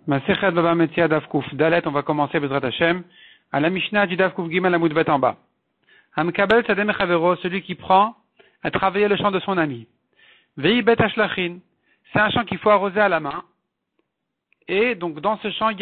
Masechet Baba Metzia Daf Kuf Dalet, on va commencer Bezrat Hashem à la Mishnah du Daf Kuf Gimel Amud Bet en bas. Hamkabel Sadeh Mechavero, celui qui prend à travailler le champ de son ami. Vei Bet Hashlachin, c'est un champ qu'il faut arroser à la main. Et donc dans ce champ il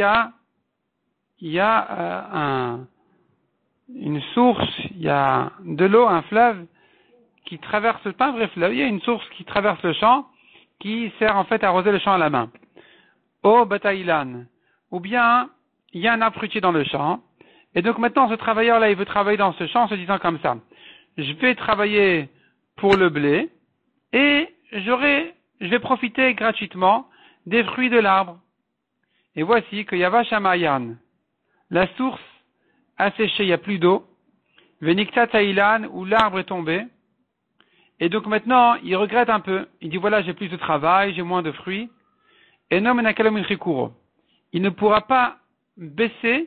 y a une source, il y a de l'eau, un fleuve qui traverse, pas un vrai fleuve, il y a une source qui traverse le champ qui sert en fait à arroser le champ à la main. Au Bataïlan, ou bien il y a un arbre fruitier dans le champ, et donc maintenant ce travailleur-là, il veut travailler dans ce champ en se disant comme ça, je vais travailler pour le blé, et je vais profiter gratuitement des fruits de l'arbre. Et voici que Yava Shamayan, la source a séché, il n'y a plus d'eau, Venikta Taïlan, où l'arbre est tombé, et donc maintenant il regrette un peu, il dit voilà j'ai plus de travail, j'ai moins de fruits, et non, il ne pourra pas baisser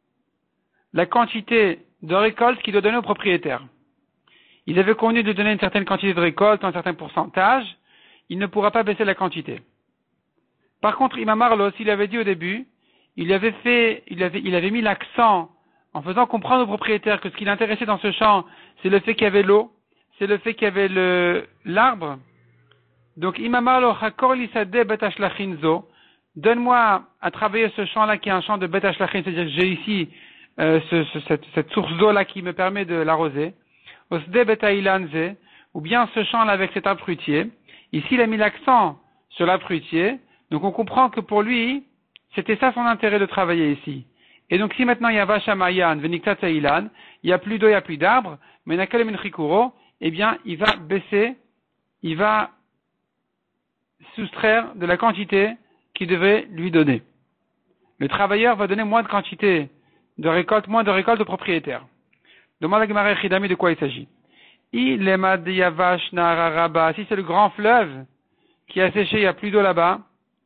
la quantité de récolte qu'il doit donner au propriétaire. Il avait convenu de donner une certaine quantité de récolte, un certain pourcentage, il ne pourra pas baisser la quantité. Par contre, Imam Arlos, il avait dit au début, il avait mis l'accent en faisant comprendre au propriétaire que ce qui l'intéressait dans ce champ, c'est le fait qu'il y avait l'eau, c'est le fait qu'il y avait l'arbre. Donc, Imam Arlo, Hakor Lisade Bet Hashlachin Zo, donne-moi à travailler ce champ-là qui est un champ de Bet Hashlachin, c'est-à-dire que j'ai ici cette source d'eau-là qui me permet de l'arroser. Osde Bet Haïlan Ze, ou bien ce champ-là avec cet arbre fruitier. Ici, il a mis l'accent sur l'arbre fruitier. Donc, on comprend que pour lui, c'était ça son intérêt de travailler ici. Et donc, si maintenant il y a Vashamayan, Venikta Haïlan, il n'y a plus d'eau, il n'y a plus d'arbres, mais Nakale Minchikuro, eh bien, il va baisser, il va soustraire de la quantité qu'il devait lui donner. Le travailleur va donner moins de quantité de récolte, moins de récolte au propriétaire. Demande à Gemara Chidami de quoi il s'agit. Si c'est le grand fleuve qui a séché, il n'y a plus d'eau là-bas,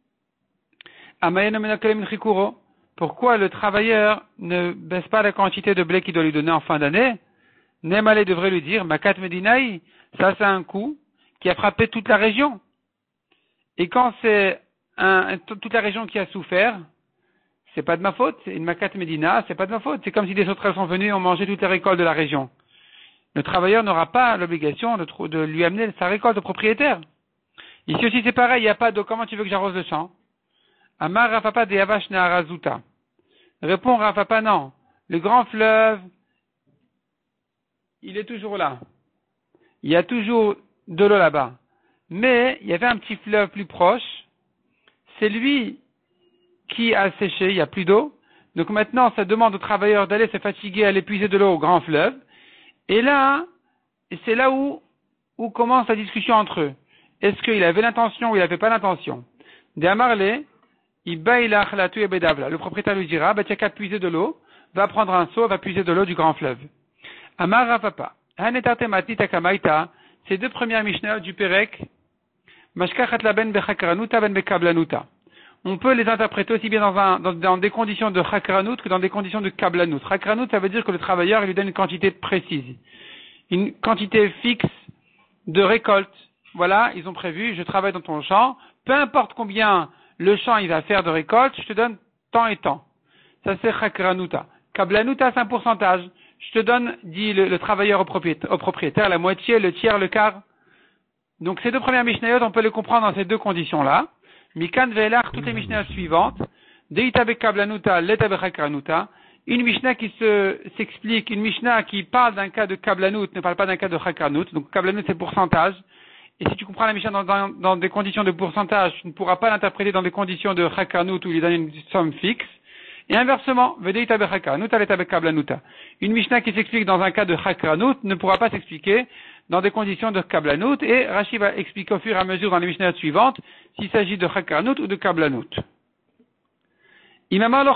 pourquoi le travailleur ne baisse pas la quantité de blé qu'il doit lui donner en fin d'année? Nemale devrait lui dire, Makat Medinaï, ça c'est un coup qui a frappé toute la région. Et quand c'est toute la région qui a souffert, c'est pas de ma faute, c'est une Makat Medina, c'est pas de ma faute. C'est comme si des sauterelles sont venus et ont mangé toutes les récoltes de la région. Le travailleur n'aura pas l'obligation de lui amener sa récolte au propriétaire. Ici aussi c'est pareil, il n'y a pas d'eau, comment tu veux que j'arrose le champ? Amar Rafapa de Yavash Naharazuta. Répond Rafapa, non. Le grand fleuve, il est toujours là. Il y a toujours de l'eau là-bas. Mais il y avait un petit fleuve plus proche, c'est lui qui a séché, il n'y a plus d'eau. Donc maintenant, ça demande aux travailleurs d'aller se fatiguer, aller puiser de l'eau au grand fleuve. Et là, c'est là où commence la discussion entre eux. Est-ce qu'il avait l'intention ou il n'avait pas l'intention? Le propriétaire lui dira, tu as qu'à puiser de l'eau, va prendre un seau, va puiser de l'eau du grand fleuve. Amar Rafapa, ces deux premières Mishnah du Perek, on peut les interpréter aussi bien dans des conditions de chakranut que dans des conditions de kablanut. Chakranut, ça veut dire que le travailleur, il lui donne une quantité précise, une quantité fixe de récolte. Voilà, ils ont prévu, je travaille dans ton champ, peu importe combien le champ il va faire de récolte, je te donne tant et tant. Ça c'est chakranuta. Kablanuta, c'est un pourcentage. Je te donne, dit le travailleur au propriétaire, la moitié, le tiers, le quart. Donc ces deux premières Mishnayot, on peut les comprendre dans ces deux conditions-là. Mikan ve'elach, toutes les Mishnayot suivantes. Deita bekablanuta, leta bechakranuta. Une Mishnah qui s'explique, une Mishnah qui parle d'un cas de kablanut, ne parle pas d'un cas de chakranut. Donc kablanut c'est pourcentage. Et si tu comprends la Mishnah dans des conditions de pourcentage, tu ne pourras pas l'interpréter dans des conditions de chakranut où il donne une somme fixe. Et inversement, vedeita bechakranuta, leta bekablanuta. Une Mishnah qui s'explique dans un cas de chakranut ne pourra pas s'expliquer dans des conditions de kablanut, et Rashi va expliquer au fur et à mesure dans les Mishnayot suivantes s'il s'agit de chakranut ou de kablanut. Si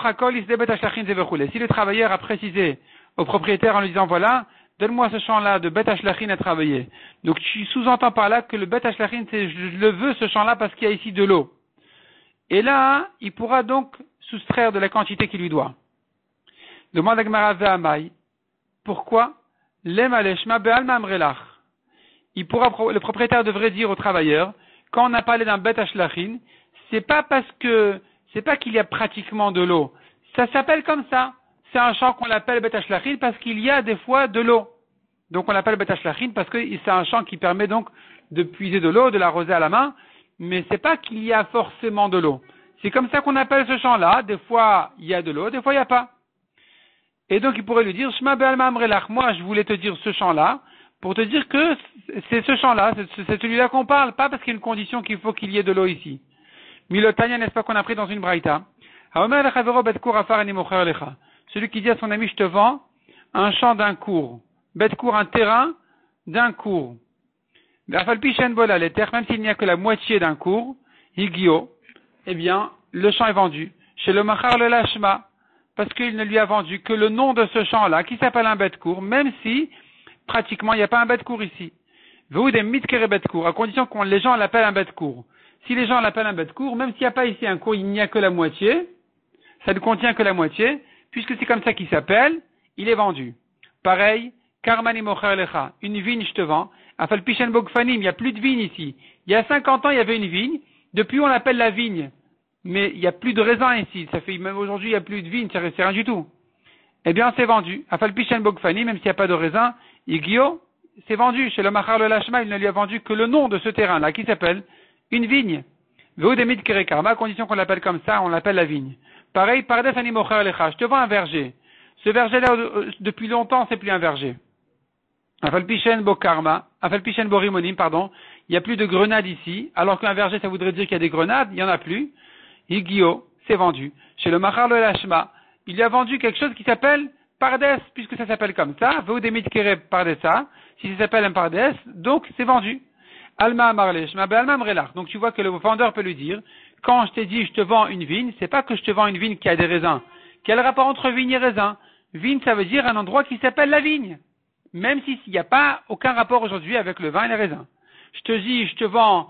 le travailleur a précisé au propriétaire en lui disant voilà, donne-moi ce champ-là de Bet Hashlachin à travailler. Donc tu sous-entends par là que le Bet Hashlachin, c'est je le veux ce champ-là parce qu'il y a ici de l'eau. Et là, il pourra donc soustraire de la quantité qu'il lui doit. Demande à Gemara Ve'amai, pourquoi Lema leshma be'alma amrelach. Le propriétaire devrait dire au travailleur, quand on a parlé d'un Bet Hashlachin, c'est pas parce que c'est pas qu'il y a pratiquement de l'eau. Ça s'appelle comme ça. C'est un champ qu'on appelle Bet Hashlachin parce qu'il y a des fois de l'eau. Donc on l'appelle Bet Hashlachin parce que c'est un champ qui permet donc de puiser de l'eau, de l'arroser à la main, mais c'est pas qu'il y a forcément de l'eau. C'est comme ça qu'on appelle ce champ-là. Des fois il y a de l'eau, des fois il n'y a pas. Et donc il pourrait lui dire, Shma be'alma amrelach, moi je voulais te dire ce champ-là, pour te dire que c'est ce champ-là, c'est celui-là qu'on parle, pas parce qu'il y a une condition qu'il faut qu'il y ait de l'eau ici. Milotania, n'est-ce pas qu'on a pris dans une braïta? Celui qui dit à son ami, je te vends un champ d'un cours. Bet cours, un terrain d'un cours. Même s'il n'y a que la moitié d'un cours, higio, eh bien, le champ est vendu. Chez le machar le lashma, parce qu'il ne lui a vendu que le nom de ce champ-là, qui s'appelle un bet cours, même si, pratiquement, il n'y a pas un bet cours ici. Vous des mitkere bet cours, à condition que les gens l'appellent un bet cours. Si les gens l'appellent un bet cours, même s'il n'y a pas ici un cours, il n'y a que la moitié, ça ne contient que la moitié, puisque c'est comme ça qu'il s'appelle, il est vendu. Pareil, karmani mocher lecha, une vigne je te vends, afal pishen bogfanim, il n'y a plus de vigne ici. Il y a 50 ans, il y avait une vigne, depuis on l'appelle la vigne, mais il n'y a plus de raisin ici, ça fait, même aujourd'hui, il n'y a plus de vigne, c'est rien du tout. Eh bien, c'est vendu. Afal pishen bogfanim, même s'il n'y a pas de raisin, igio, c'est vendu. Chez le machar le lashma, il ne lui a vendu que le nom de ce terrain-là, qui s'appelle une vigne. Veudemit kerekarma, à condition qu'on l'appelle comme ça, on l'appelle la vigne. Pareil, pardes animocher lecha, je te vends un verger. Ce verger-là, depuis longtemps, c'est plus un verger. Afalpishen bo karma, afalpishen bo rimonim, pardon. Il n'y a plus de grenades ici, alors qu'un verger, ça voudrait dire qu'il y a des grenades, il n'y en a plus. Higio, c'est vendu. Chez le machar le lashma, il lui a vendu quelque chose qui s'appelle pardes, puisque ça s'appelle comme ça. Veudemit kere pardesa, si ça s'appelle un pardes, donc c'est vendu. Alma amarle, shma be alma amrelach. Donc tu vois que le vendeur peut lui dire, quand je t'ai dit je te vends une vigne, c'est pas que je te vends une vigne qui a des raisins. Quel rapport entre vigne et raisin? Vigne, ça veut dire un endroit qui s'appelle la vigne. Même s'il n'y a pas aucun rapport aujourd'hui avec le vin et les raisins. Je te dis, je te vends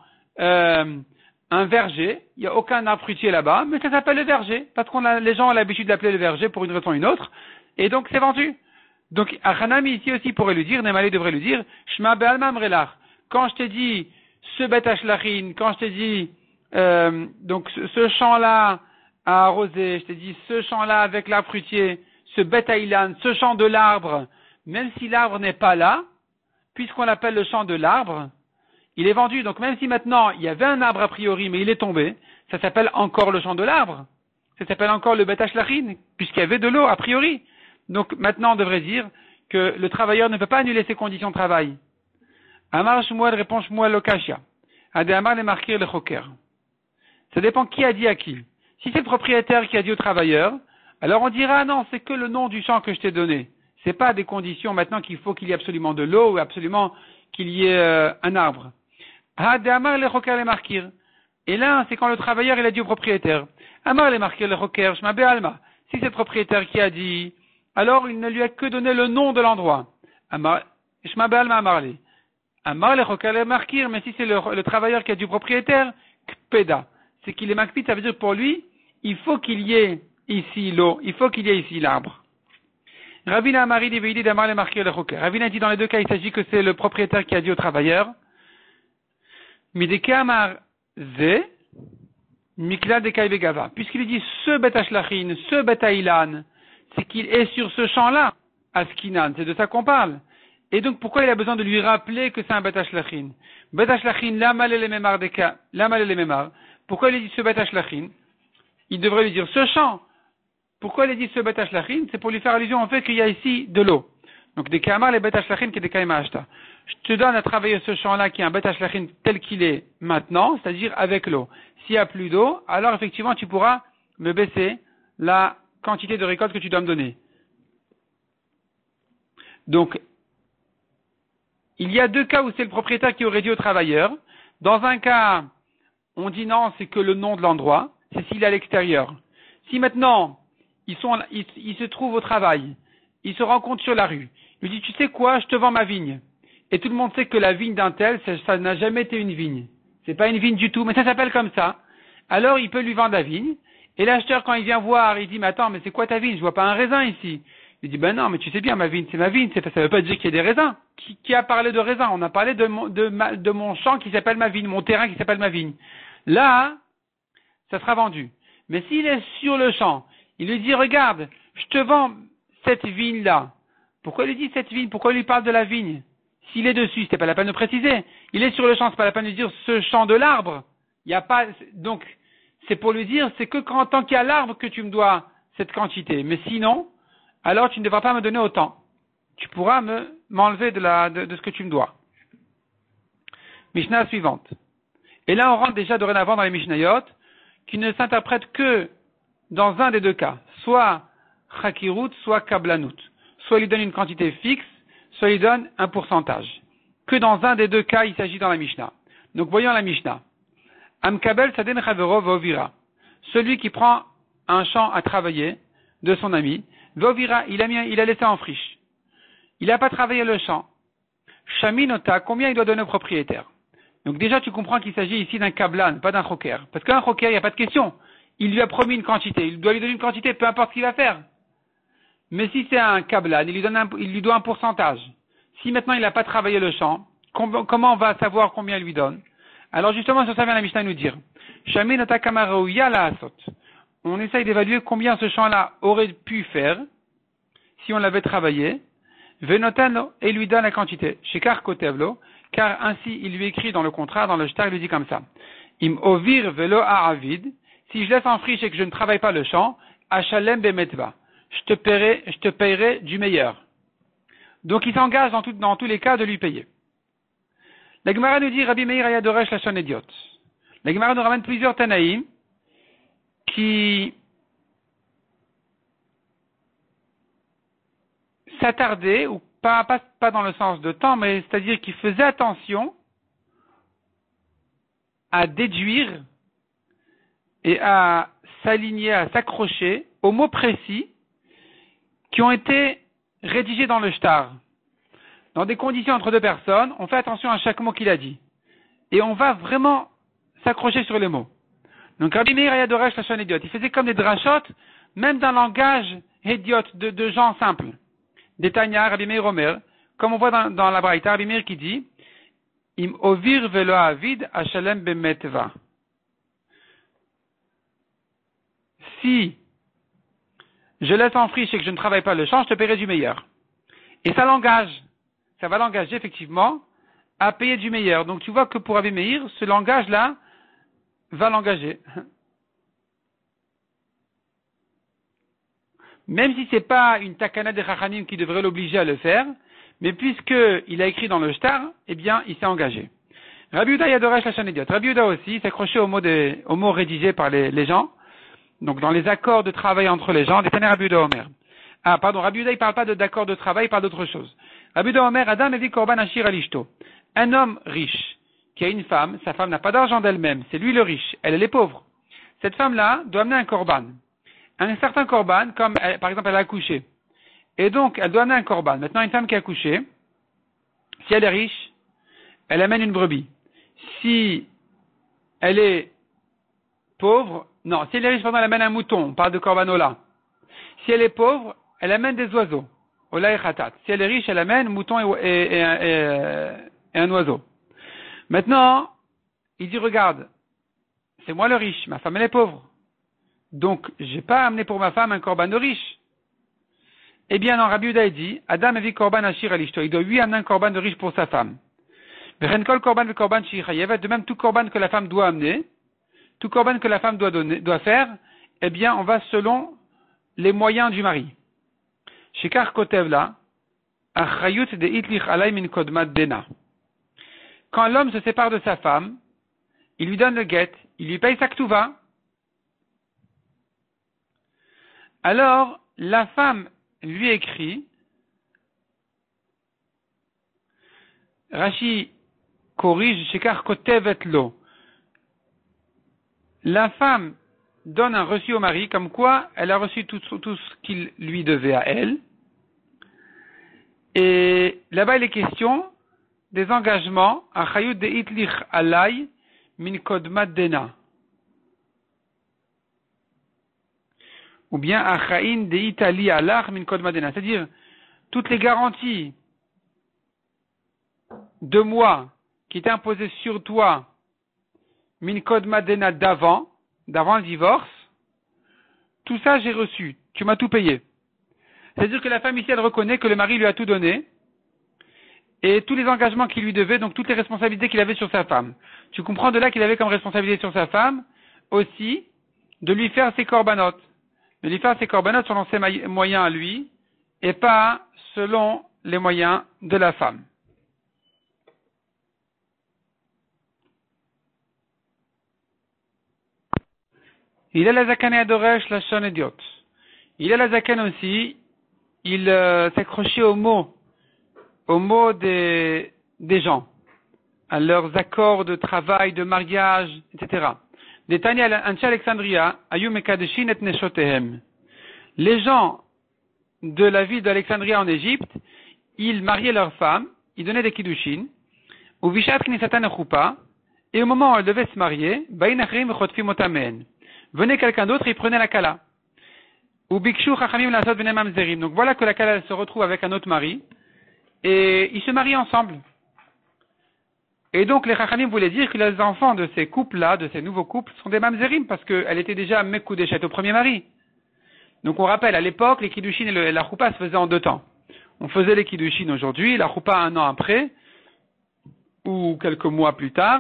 un verger, il n'y a aucun arbre fruitier là-bas, mais ça s'appelle le verger, parce que les gens ont l'habitude d'appeler le verger pour une raison ou une autre, et donc c'est vendu. Donc, Achanami ici aussi pourrait lui dire, Nemalé devrait lui dire, Shma be'alma amrelach. Quand je t'ai dit, ce bet hashlachin, quand je t'ai dit, donc ce champ-là à arroser, je t'ai dit ce champ-là avec l'arbre fruitier, ce bet haïlan, ce champ de l'arbre, même si l'arbre n'est pas là, puisqu'on l'appelle le champ de l'arbre, il est vendu. Donc même si maintenant il y avait un arbre a priori, mais il est tombé, ça s'appelle encore le champ de l'arbre. Ça s'appelle encore le bet hashlachin, puisqu'il y avait de l'eau a priori. Donc maintenant on devrait dire que le travailleur ne peut pas annuler ses conditions de travail. Amar Shmuel répond Shmuel Lokashia. Ade Amar le marquer le choker. Ça dépend qui a dit à qui. Si c'est le propriétaire qui a dit au travailleur, alors on dira non, c'est que le nom du champ que je t'ai donné. C'est pas des conditions maintenant qu'il faut qu'il y ait absolument de l'eau ou absolument qu'il y ait un arbre. Ade Amar le choker le marquir. Et là, c'est quand le travailleur il a dit au propriétaire. Amar le marquer le choker, Shma be'alma. Si c'est le propriétaire qui a dit, alors il ne lui a que donné le nom de l'endroit. Amar, Shma be'alma amarli. Amar le choker le marquir, mais si c'est le travailleur qui a dit au propriétaire, kpeda. C'est qu'il est makpid, ça veut dire pour lui, il faut qu'il y ait ici l'eau, il faut qu'il y ait ici l'arbre. Ravina Amari Diveidi d'Amar le marquir le choker. Ravina dit dans les deux cas, il s'agit que c'est le propriétaire qui a dit au travailleur, Mideke Amar Ze, Mikla de Kaibegava. Puisqu'il dit ce bet hashlachin, ce bet haïlan, c'est qu'il est sur ce champ-là, Askinan, c'est de ça qu'on parle. Et donc, pourquoi il a besoin de lui rappeler que c'est un bet hashlachin? Bet hashlachin, lamal le memar deka, lamal le memar. Pourquoi il dit ce bet hashlachin? Il devrait lui dire ce champ. Pourquoi il dit ce bet hashlachin? C'est pour lui faire allusion au fait qu'il y a ici de l'eau. Donc, des kamar les bet hashlachin qui est des kaima ashta. Je te donne à travailler ce champ-là qui est un bet hashlachin tel qu'il est maintenant, c'est-à-dire avec l'eau. S'il n'y a plus d'eau, alors effectivement, tu pourras me baisser la quantité de récolte que tu dois me donner. Donc, il y a deux cas où c'est le propriétaire qui aurait dit au travailleur. Dans un cas, on dit non, c'est que le nom de l'endroit, c'est s'il est à l'extérieur. Si maintenant, ils se trouvent au travail, ils se rencontrent sur la rue, il lui dit, tu sais quoi, je te vends ma vigne. Et tout le monde sait que la vigne d'un tel, ça n'a jamais été une vigne. C'est pas une vigne du tout, mais ça s'appelle comme ça. Alors, il peut lui vendre la vigne. Et l'acheteur, quand il vient voir, il dit, mais attends, mais c'est quoi ta vigne? Je vois pas un raisin ici. Il dit, ben non, mais tu sais bien, ma vigne, c'est ma vigne. Ça veut pas dire qu'il y a des raisins. Qui a parlé de raisins? On a parlé de mon champ qui s'appelle ma vigne, mon terrain qui s'appelle ma vigne. Là, ça sera vendu. Mais s'il est sur le champ, il lui dit, regarde, je te vends cette vigne-là. Pourquoi il lui dit cette vigne? Pourquoi il lui parle de la vigne? S'il est dessus, c'est pas la peine de préciser. Il est sur le champ, c'est pas la peine de dire ce champ de l'arbre. Il n'y a pas, donc, c'est pour lui dire, c'est que quand, tant qu'il y a l'arbre que tu me dois cette quantité. Mais sinon, alors tu ne devras pas me donner autant. Tu pourras m'enlever de ce que tu me dois. Mishnah suivante. Et là, on rentre déjà dorénavant dans les Mishnayot, qui ne s'interprètent que dans un des deux cas. Soit Chakirut, soit Kablanut. Soit il lui donne une quantité fixe, soit il lui donne un pourcentage. Que dans un des deux cas, il s'agit dans la Mishnah. Donc, voyons la Mishnah. Amkabel Saden Chavero Vovira. Celui qui prend un champ à travailler de son ami, Vovira, il a laissé en friche. Il n'a pas travaillé le champ. Shaminota, combien il doit donner au propriétaire? Donc déjà, tu comprends qu'il s'agit ici d'un kablan, pas d'un choker. Parce qu'un choker, il n'y a pas de question. Il lui a promis une quantité. Il doit lui donner une quantité, peu importe ce qu'il va faire. Mais si c'est un kablan, il lui doit un pourcentage. Si maintenant il n'a pas travaillé le champ, comment on va savoir combien il lui donne? Alors justement, sur ça vient la Mishnah nous dire. Shaminota kamarouya la asot. On essaye d'évaluer combien ce champ-là aurait pu faire si on l'avait travaillé. Venotano, et lui donne la quantité. Shekar kotevlo, car ainsi il lui écrit dans le contrat, dans le shtar, il lui dit comme ça. Im ovir velo ha'avid, si je laisse en friche et que je ne travaille pas le champ, achalem bemetva, je te paierai du meilleur. Donc il s'engage dans tous les cas de lui payer. La Gemara nous dit, Rabbi Meir ayadoresh lachon idiot. La Gemara nous ramène plusieurs Tanaïm qui s'attardaient, ou pas dans le sens de temps, mais c'est-à-dire qui faisaient attention à déduire et à s'aligner, à s'accrocher aux mots précis qui ont été rédigés dans le shtar. Dans des conditions entre deux personnes, on fait attention à chaque mot qu'il a dit. Et on va vraiment s'accrocher sur les mots. Donc Rabbi Meir ayadoresh lachon idiot. Il faisait comme des drachot, même d'un langage idiot, de gens simples. Des Tanya, Rabbi Meir Omer, comme on voit dans la Braïta, Rabbi Meir qui dit, Im ovir velo avid achalem bemetva. Si je laisse en friche et que je ne travaille pas le champ, je te paierai du meilleur. Et ça va l'engager effectivement à payer du meilleur. Donc tu vois que pour Rabbi Meir, ce langage-là va l'engager. Même si c'est pas une takana des Chachamim qui devrait l'obliger à le faire, mais puisqu'il a écrit dans le shtar, eh bien, il s'est engagé. Rabbi Yehuda yadoresh lachon idiot. Rabbi Yehuda aussi s'accrochait aux mots rédigés par les gens, donc dans les accords de travail entre les gens, des Tana Rabbi Yehuda Omer. Ah, pardon, Rabbi Yehuda, il parle pas d'accord de travail, il parle d'autre chose. Rabbi Yehuda Omer, Adam evi korban ashir alishto. Un homme riche, qui a une femme, sa femme n'a pas d'argent d'elle-même, c'est lui le riche, elle est pauvre. Cette femme-là doit amener un korban. Un certain korban, comme par exemple elle a accouché. Et donc, elle doit amener un korban. Maintenant, une femme qui a accouché, si elle est riche, elle amène une brebis. Si elle est pauvre, non, si elle est riche, pardon, elle amène un mouton, on parle de korbanola. Si elle est pauvre, elle amène des oiseaux. Ola et khatat. Si elle est riche, elle amène un mouton et un oiseau. Maintenant, il dit, regarde, c'est moi le riche, ma femme elle est pauvre. Donc, j'ai pas amené pour ma femme un korban de riche. Eh bien, non, Rabbi Yehuda dit, Adam evi korban ashir alishto. Il doit lui amener un korban de riche pour sa femme. V'chen kol korban ve korban shichayevet. De même, tout korban que la femme doit amener, tout korban que la femme doit faire, eh bien, on va selon les moyens du mari. Shekar kotev la, achayut de itlich alay min kodmat dena. Quand l'homme se sépare de sa femme, il lui donne le guet, il lui paye sa ktuva. Alors, la femme lui écrit, Rashi corrige, Shekar kotevet lo. La femme donne un reçu au mari, comme quoi elle a reçu tout ce qu'il lui devait à elle. Et là-bas, il est question des engagements, Achayut de itlich alay min kodmat dena. Ou bien Achaïn de Itali alach min kodmat dena. C'est-à-dire, toutes les garanties de moi qui étaient imposées sur toi min kodmat dena d'avant le divorce, tout ça j'ai reçu, tu m'as tout payé. C'est-à-dire que la femme ici, elle reconnaît que le mari lui a tout donné, et tous les engagements qu'il lui devait, donc toutes les responsabilités qu'il avait sur sa femme. Tu comprends de là qu'il avait comme responsabilité sur sa femme, aussi, de lui faire ses corbanotes. De lui faire ses corbanotes selon ses moyens à lui, et pas selon les moyens de la femme. Il a la zakane adoresh la shon idiot. Il a la zakane aussi, il s'accrochait aux mots des gens, à leurs accords de travail, de mariage, etc. Des Tanya Anche Alexandria, Ayu Mekadeshin et Neshotehem. Les gens de la ville d'Alexandria en Égypte, ils mariaient leurs femmes, ils donnaient des kiddushin, ou Vishat Knisatan Chupa, et au moment où elles devaient se marier, Bain Achrim Chotfim Otamen. Venait quelqu'un d'autre et il prenait la kala. Ou Bikshu Chachamim Lasot Benem Mamzerim. Donc voilà que la kala se retrouve avec un autre mari, et ils se marient ensemble. Et donc les Chachamim voulaient dire que les enfants de ces couples-là, de ces nouveaux couples, sont des mamzerim, parce qu'elle était déjà Mekoudeshet au premier mari. Donc on rappelle, à l'époque, les kiddushin et la choupa se faisaient en 2 temps. On faisait les kiddushin aujourd'hui, la choupa 1 an après, ou quelques mois plus tard.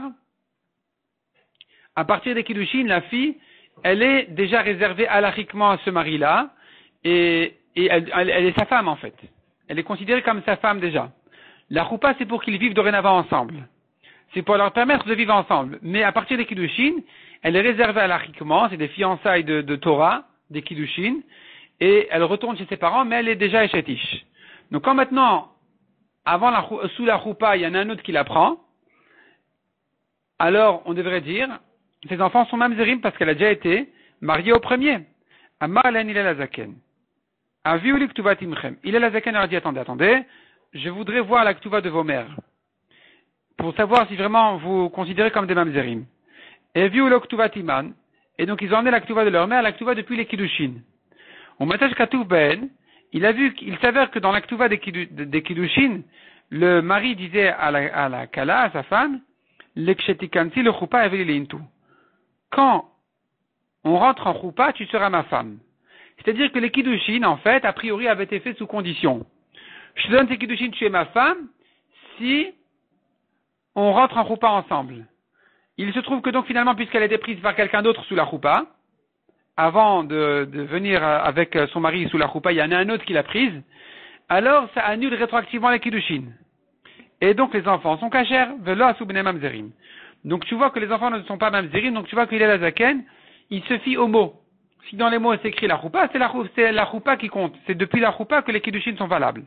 À partir des kiddushin, la fille, elle est déjà réservée halachiquement à ce mari-là, et elle est sa femme en fait. Elle est considérée comme sa femme déjà. La choupa, c'est pour qu'ils vivent dorénavant ensemble. C'est pour leur permettre de vivre ensemble. Mais à partir des kiddushin, elle est réservée halachiquement, c'est des fiançailles de Torah, des kiddushin, et elle retourne chez ses parents, mais elle est déjà échetish. Donc quand maintenant, sous la choupa, il y en a un autre qui la prend, alors on devrait dire, ses enfants sont mamzerim parce qu'elle a déjà été mariée au premier. Amar len il la zaken. Aviou li ktuvat imchem. Il la zaken leur dit, attendez, je voudrais voir la ktuva de vos mères, pour savoir si vraiment vous considérez comme des mamzerim. Et aviou lo ktuvat iman. Et donc ils ont emmené la ktuva de leur mère, la ktuva depuis les kiddushin. On matash katuv ben, il s'avère que dans la ktuva des kiddushin, le mari disait à la kala, à sa femme, lekshetikanti le choupa avelilintu. Quand on rentre en choupa, tu seras ma femme. C'est-à-dire que les kiddushin, en fait, a priori, avaient été faits sous condition. Je te donne tes kiddushin, tu es ma femme, si on rentre en choupa ensemble. Il se trouve que donc finalement, puisqu'elle a été prise par quelqu'un d'autre sous la choupa, avant de venir avec son mari sous la choupa, il y en a un autre qui l'a prise, alors ça annule rétroactivement les kiddushin. Et donc les enfants sont kashers, velo asu bnei mamzerim. Donc tu vois que les enfants ne sont pas mamzerim, donc tu vois qu'il est la zaken, il se fie aux mots. Si dans les mots c'est écrit la choupa, c'est la choupa qui compte. C'est depuis la choupa que les kiddushin sont valables.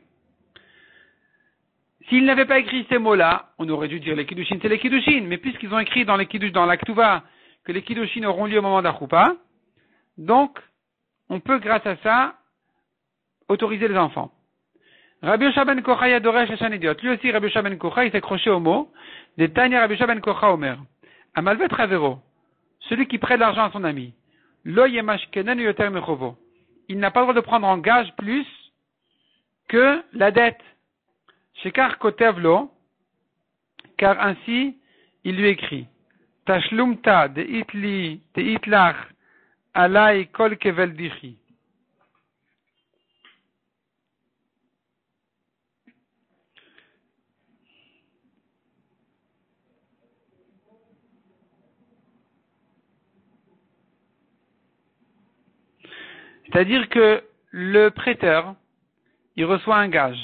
S'ils n'avaient pas écrit ces mots-là, on aurait dû dire les kiddushin, c'est les kiddushin. Mais puisqu'ils ont écrit dans la ktuva que les kiddushin auront lieu au moment de la choupa, donc on peut grâce à ça autoriser les enfants. Rabbi Yosha ben Kocha yadoresh hashan idiot. Lui aussi, Rabbi Yosha ben Kocha, il s'est accroché au mot. Des Tanya Rabbi Yosha ben Kocha omer. Amalvet Ravero. Celui qui prête l'argent à son ami. Lo yemash kenen yoter mechovo. Il n'a pas le droit de prendre en gage plus que la dette. Shekar kotevlo. Car ainsi, il lui écrit. Tashlumta de itlach alai kol kevel dichi. C'est-à-dire que le prêteur, il reçoit un gage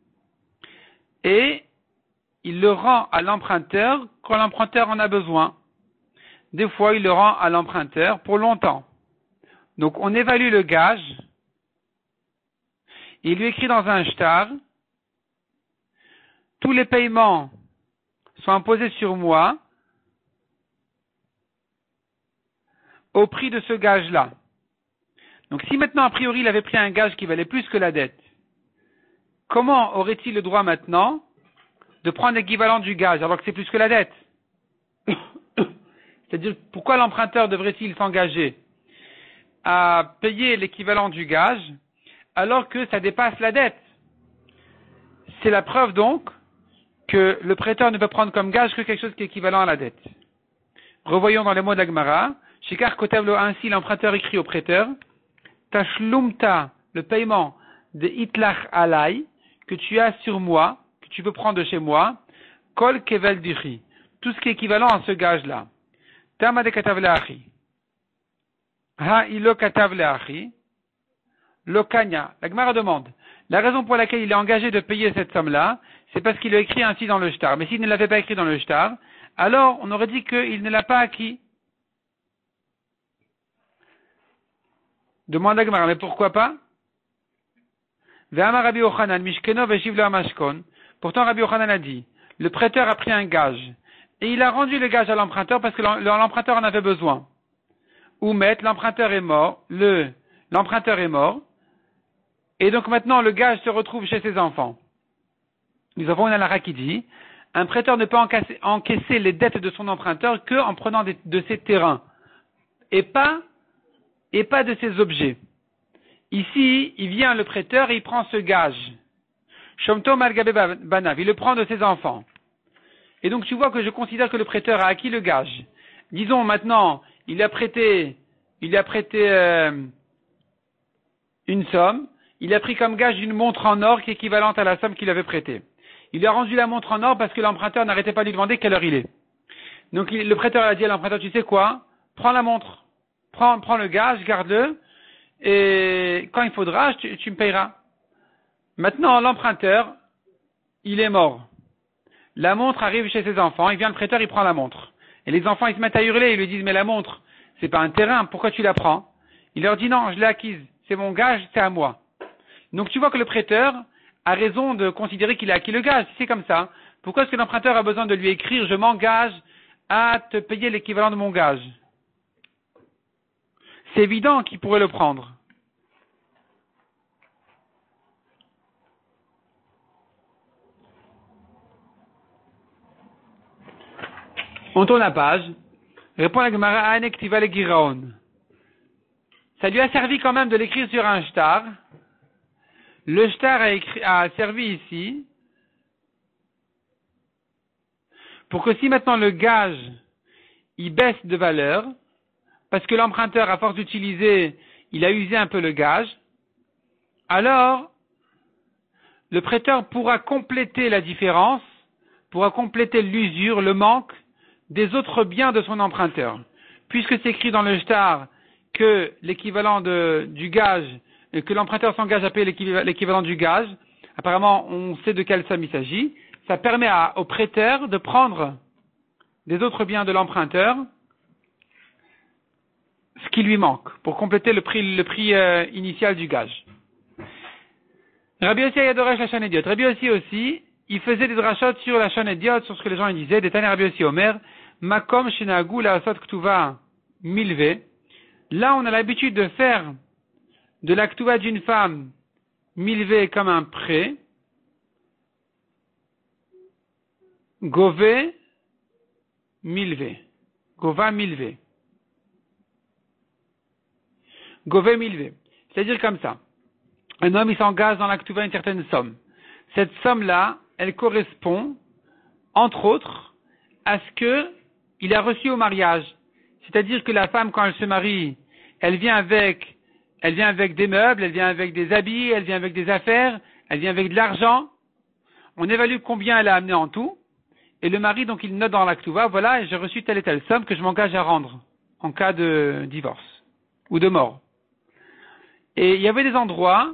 et il le rend à l'emprunteur quand l'emprunteur en a besoin. Des fois, il le rend à l'emprunteur pour longtemps. Donc, on évalue le gage, il lui écrit dans un shtar, tous les paiements sont imposés sur moi au prix de ce gage-là. Donc si maintenant, a priori, il avait pris un gage qui valait plus que la dette, comment aurait-il le droit maintenant de prendre l'équivalent du gage alors que c'est plus que la dette? C'est-à-dire, pourquoi l'emprunteur devrait-il s'engager à payer l'équivalent du gage alors que ça dépasse la dette? C'est la preuve donc que le prêteur ne peut prendre comme gage que quelque chose qui est équivalent à la dette. Revoyons dans les mots d'Agmara, Shekar Kotevlo, ainsi l'emprunteur écrit au prêteur, Tashlumta, le paiement de Itlach alay, que tu as sur moi, que tu veux prendre de chez moi, Kol kevel duchi, tout ce qui est équivalent à ce gage-là. Tama de katav le'achi. Ha ilo katav le'achi. Lokanya. La Gemara demande. La raison pour laquelle il est engagé de payer cette somme-là, c'est parce qu'il a écrit ainsi dans le shtar. Mais s'il ne l'avait pas écrit dans le shtar, alors on aurait dit qu'il ne l'a pas acquis. Demande la Gemara, mais pourquoi pas? Ve'amar Rabbi Yochanan, mishkeno ve'shiv lo amashkon. Pourtant Rabbi Yochanan a dit, le prêteur a pris un gage. Et il a rendu le gage à l'emprunteur parce que l'emprunteur en avait besoin. Ou mettre, l'emprunteur est mort, l'emprunteur est mort. Et donc maintenant le gage se retrouve chez ses enfants. Nous avons une halakha qui dit, un prêteur ne peut encaisser les dettes de son emprunteur qu'en prenant de ses terrains. Et pas de ses objets. Ici, il vient le prêteur et il prend ce gage. Shomto malgabe banav, il le prend de ses enfants. Et donc tu vois que je considère que le prêteur a acquis le gage. Disons maintenant, il a prêté une somme, il a pris comme gage une montre en or qui est équivalente à la somme qu'il avait prêtée. Il lui a rendu la montre en or parce que l'emprunteur n'arrêtait pas de lui demander quelle heure il est. Donc le prêteur a dit à l'emprunteur, tu sais quoi? Prends la montre, prends le gage, garde-le, et quand il faudra, tu me payeras. Maintenant, l'emprunteur, il est mort. La montre arrive chez ses enfants, il vient le prêteur, il prend la montre. Et les enfants, ils se mettent à hurler, ils lui disent, mais la montre, c'est pas un terrain, pourquoi tu la prends? Il leur dit, non, je l'ai acquise, c'est mon gage, c'est à moi. Donc tu vois que le prêteur a raison de considérer qu'il a acquis le gage, c'est comme ça. Pourquoi est-ce que l'emprunteur a besoin de lui écrire, je m'engage à te payer l'équivalent de mon gage? C'est évident qu'il pourrait le prendre. On tourne la page. Répond la Gemara, Anektiva le Giraon. Ça lui a servi quand même de l'écrire sur un shtar. Le shtar a servi ici pour que si maintenant le gage il baisse de valeur, parce que l'emprunteur, à force d'utiliser, il a usé un peu le gage, alors le prêteur pourra compléter la différence, pourra compléter l'usure, le manque des autres biens de son emprunteur. Puisque c'est écrit dans le shtar que l'équivalent du gage, et que l'emprunteur s'engage à payer l'équivalent du gage, apparemment on sait de quelle somme il s'agit, ça permet au prêteur de prendre des autres biens de l'emprunteur ce qui lui manque, pour compléter le prix initial du gage. Rabbi Yossi Ayadoresh la Shon Rabbi Yossi aussi, il faisait des drachot sur la Shon sur ce que les gens disaient, des Tane Rabbi Yossi Omer, Makom Shenagu la Asot Ktuva Milve. Là, on a l'habitude de faire de la Ktuva d'une femme milvé comme un prêt. Gové milvé. Gova milvé. Gové milvé. C'est-à-dire comme ça. Un homme, il s'engage dans la Ktuva une certaine somme. Cette somme-là, elle correspond, entre autres, à ce que il a reçu au mariage. C'est-à-dire que la femme, quand elle se marie, elle vient avec des meubles, elle vient avec des habits, elle vient avec des affaires, elle vient avec de l'argent. On évalue combien elle a amené en tout. Et le mari, donc, il note dans la Ktuva, voilà, j'ai reçu telle et telle somme que je m'engage à rendre en cas de divorce ou de mort. Et il y avait des endroits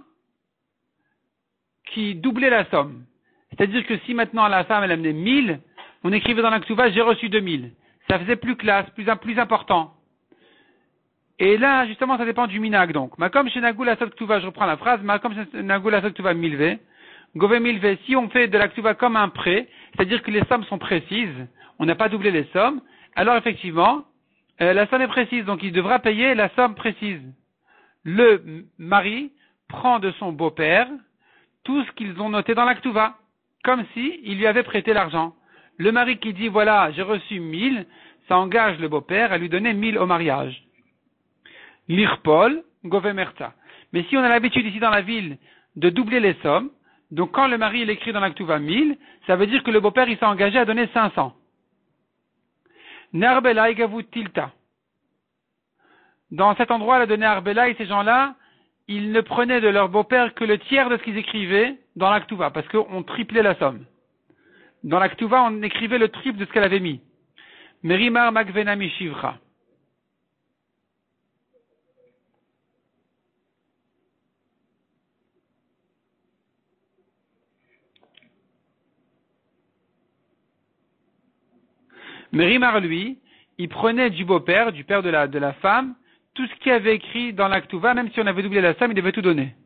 qui doublaient la somme. C'est-à-dire que si maintenant la femme, elle amenait 1000, on écrivait dans la Ktuva, j'ai reçu 2000. Ça faisait plus classe, plus important. Et là, justement, ça dépend du minag, donc. Makom shenagul asot ktuva, je reprends la phrase, Makom shenagul asot ktuva milve, gove milve, si on fait de la ktuva comme un prêt, c'est-à-dire que les sommes sont précises, on n'a pas doublé les sommes, alors effectivement, la somme est précise, donc il devra payer la somme précise. Le mari prend de son beau-père tout ce qu'ils ont noté dans la ktuva, comme si il lui avait prêté l'argent. Le mari qui dit, voilà, j'ai reçu 1000, ça engage le beau-père à lui donner 1000 au mariage. L'irpol, govemerta. Mais si on a l'habitude ici dans la ville de doubler les sommes, donc quand le mari il écrit dans la Ktuva 1000, ça veut dire que le beau-père il s'est engagé à donner 500. Narbela igavu tilta. Dans cet endroit, elle a donné Arbela et ces gens-là, ils ne prenaient de leur beau-père que le tiers de ce qu'ils écrivaient dans la Ktuva, parce qu'on triplait la somme. Dans la Ktuva, on écrivait le triple de ce qu'elle avait mis. Merimar Magvena Mishivra. Merimar, lui, il prenait du beau-père, du père de la femme, tout ce qu'il avait écrit dans la Ktuva, même si on avait doublé la somme, il devait tout donner.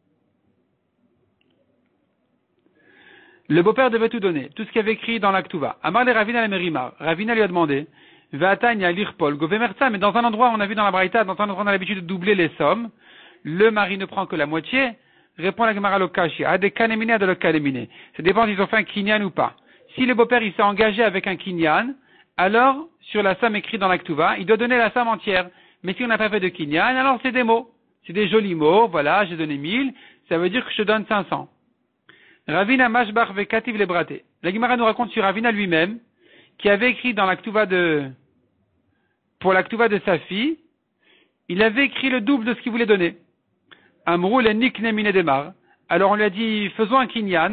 Le beau-père devait tout donner, tout ce qu'il avait écrit dans la Ktuva. Amar le Ravina le Merimar. Ravina lui a demandé, Vatanya lirpol govemerza, mais dans un endroit, on a vu dans la Braïta, dans un endroit, on a l'habitude de doubler les sommes, le mari ne prend que la moitié, répond la Gemara Lokashi, a des kanemine, à de le kanemine. Ça dépend s'ils ont fait un kinyan ou pas. Si le beau-père, il s'est engagé avec un kinyan, alors, sur la somme écrite dans la Ktuva, il doit donner la somme entière. Mais si on n'a pas fait de kinyan, alors c'est des mots. C'est des jolis mots, voilà, j'ai donné 1000, ça veut dire que je te donne 500. Ravina Mashbach Vekativ Lebraté. La Gemara nous raconte sur Ravina lui-même, qui avait écrit dans la Ktuva pour la Ktuva de sa fille, il avait écrit le double de ce qu'il voulait donner. Amrou le Nikne Mine Demar. Alors on lui a dit, faisons un kinyan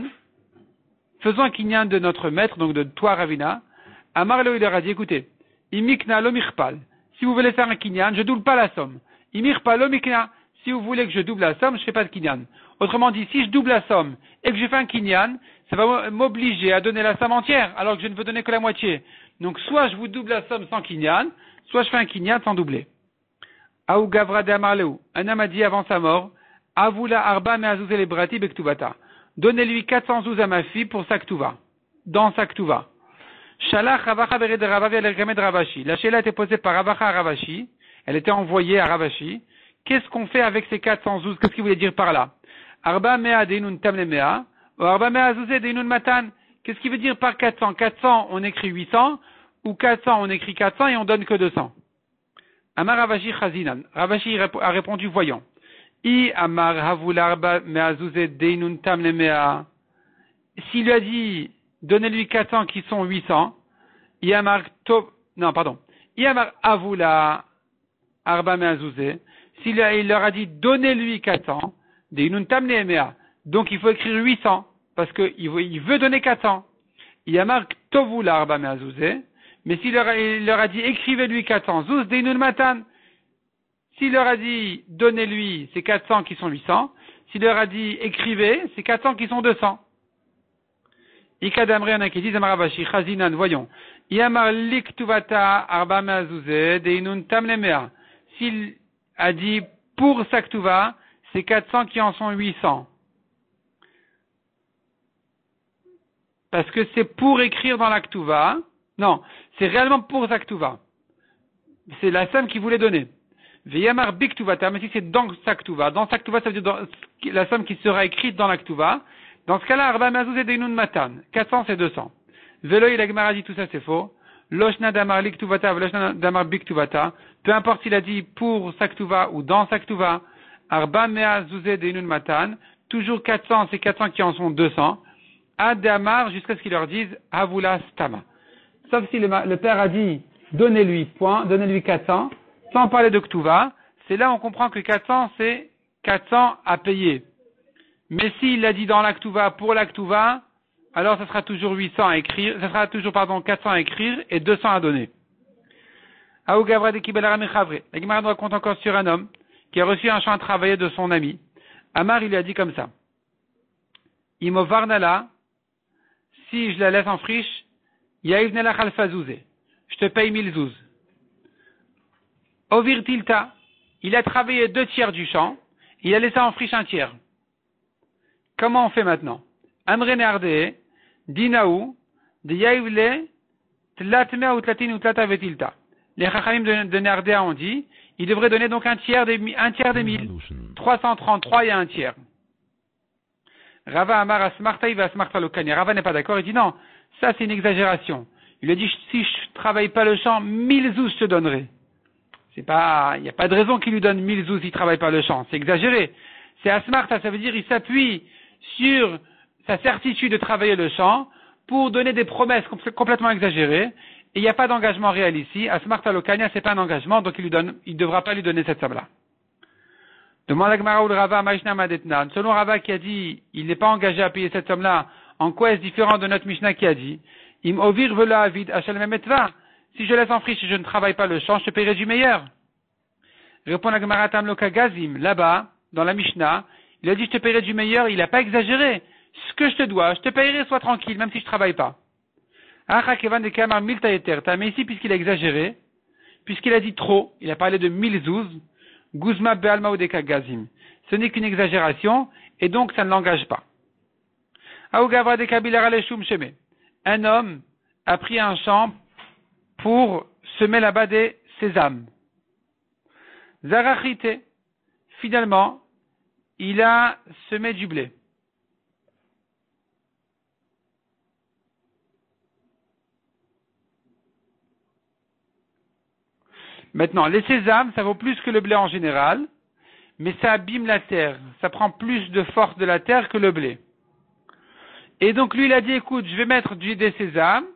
de notre maître, donc de toi Ravina. Amarlo il leur a dit, écoutez, Imikna lo mirpal. Si vous voulez faire un kinyan, je double pas la somme. Imirpal lo mikna. Si vous voulez que je double la somme, je fais pas de kinyan. Autrement dit, si je double la somme et que je fais un kinyan, ça va m'obliger à donner la somme entière, alors que je ne veux donner que la moitié. Donc, soit je vous double la somme sans kinyan, soit je fais un kinyan sans doubler. Aou Gavra de Amarleu. Un homme a dit avant sa mort, Avula Arba Meazouzé le Brati Bektuvata. Donnez-lui 400 zouz à ma fille pour sa Ktuva. Dans sa Ktuva. Shalach Ravacha Bered Ravavi al-Remed Ravashi. La Sheila a été posée par Ravacha à Ravashi. Elle était envoyée à Ravashi. Qu'est-ce qu'on fait avec ces 400 zouz? Qu'est-ce qu'il voulait dire par là? Arba mea deinun tamle mea, ou arba mea zouzé deinun matan. Qu'est-ce qu'il veut dire par 400? 400, on écrit 800, ou 400, on écrit 400 et on donne que 200. Amar Ravashi chazinan. Ravashi a répondu voyant. I amar havul arba mea zouzé deinun tamle mea. S'il lui a dit, donnez-lui 400 qui sont 800, I amar avula arba mea zouzé. S'il leur a dit, donnez-lui 400, donc il faut écrire 800, parce qu'il veut donner 400. Il y a marqué Tovu l'arba meazouzé, mais s'il leur a dit, écrivez-lui 400, zouz deinun matan. S'il leur a dit, donnez-lui, c'est 400 qui sont 800. S'il leur a dit, écrivez, c'est 400 qui sont 200. Ikadamre, on a qui dit, Zamaravashi, chazinan, voyons. Yamar liktuvata arba meazouzé, deinun tamlemea. S'il a dit, pour Saktuva, c'est 400 qui en sont 800. Parce que c'est pour écrire dans l'Aktuva. Non, c'est réellement pour Saktuva. C'est la somme qu'il voulait donner. Veyamar Biktuvata, mais si c'est dans Saktuva. Dans Saktuva, ça veut dire la somme qui sera écrite dans l'Aktuva. Dans ce cas-là, Arba Mazouz et Deinun Matan. 400, c'est 200. Velo, il a dit tout ça, c'est faux. Loshna Damar Liktuvata, Loshna Damar Biktuvata. Peu importe s'il a dit pour Saktuva ou dans Saktuva. Arba Mea Zouzé Deinun Matan. Toujours 400, c'est 400 qui en sont 200. Adamar, jusqu'à ce qu'ils leur disent Havula Stama. Sauf si le père a dit donnez-lui 400, sans parler de Ktuva, c'est là on comprend que 400 c'est 400 à payer. Mais s'il l'a dit dans la Ktuva pour la Ktuva, alors ça sera toujours 800 à écrire, ça sera toujours 400 à écrire et 200 à donner. Aou Gavra de Kibelara Mechavre. La Gemara nous raconte encore sur un homme qui a reçu un champ à travailler de son ami. Amar il lui a dit comme ça. Imo Varnala, si je la laisse en friche, Yaivnelach alfazouzé. Je te paye 1000 zouz. Ovir tilta. Il a travaillé 2 tiers du champ. Il a laissé en friche 1 tiers. Comment on fait maintenant? Amre Nardé, Dinaou, de Yaivle, Tlatmea ou Tlatin ou Tlatavetilta. Les Chachamim de Nardéa ont dit, il devrait donner donc 1 tiers des 1000. 333 et 1 tiers. Rava Amar Asmarta, il va Asmarta Lokani. Rava n'est pas d'accord, il dit non, ça c'est une exagération. Il a dit, si je travaille pas le champ, 1000 zouz je te donnerai. Il n'y a pas de raison qu'il lui donne 1000 zouz s'il travaille pas le champ. C'est exagéré. C'est Asmarta, ça veut dire, il s'appuie sur sa certitude de travailler le champ pour donner des promesses complètement exagérées. Et il n'y a pas d'engagement réel ici. Asmarta Lokania, c'est pas un engagement, donc il devra pas lui donner cette somme-là. Demande à Gemara ou le Rava, Maishna Madetnan. Selon Rava qui a dit, il n'est pas engagé à payer cette somme-là, en quoi est-ce différent de notre Mishnah qui a dit, Im ovir vela avid achal memetva. Si je laisse en friche et je ne travaille pas le champ, je te paierai du meilleur. Répond la Gemara Tamloka Gazim. Là-bas, dans la Mishnah, il a dit, je te paierai du meilleur, il n'a pas exagéré. Ce que je te dois, je te paierai, sois tranquille, même si je ne travaille pas. Mais ici, puisqu'il a exagéré, puisqu'il a dit trop, il a parlé de 1000 zouz, Guzma be'alma udeka gazim. Ce n'est qu'une exagération, et donc ça ne l'engage pas. Un homme a pris un champ pour semer là-bas des sésames. Zarachite. Finalement, il a semé du blé. Maintenant, les sésames, ça vaut plus que le blé en général, mais ça abîme la terre. Ça prend plus de force de la terre que le blé. Et donc lui, il a dit, écoute, je vais mettre des sésames,